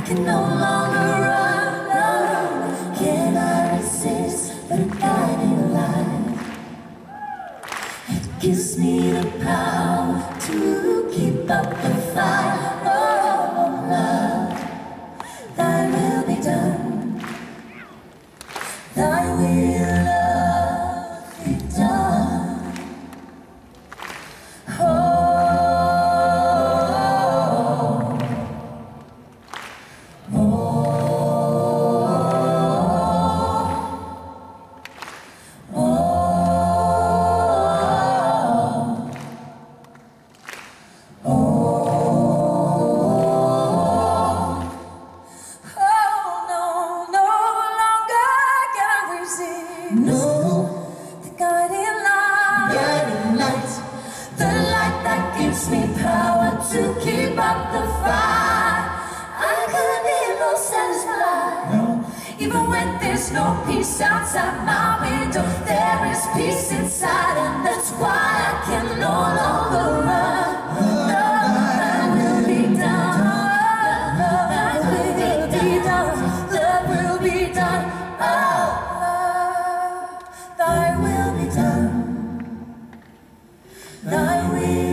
can no longer run, no, cannot resist the guiding light. It gives me the power to keep up the fight. Oh, love, thy will be done. Thy will, love, be done. Oh. No, the guiding light, the light that gives me power to keep up the fight. I could be more satisfied, no, even when there's no peace outside my window. There is peace inside, and that's why I can no longer run. No, thy will be done. Thy will be done. Thy will be done. Oh. Thy will be done. Thy will.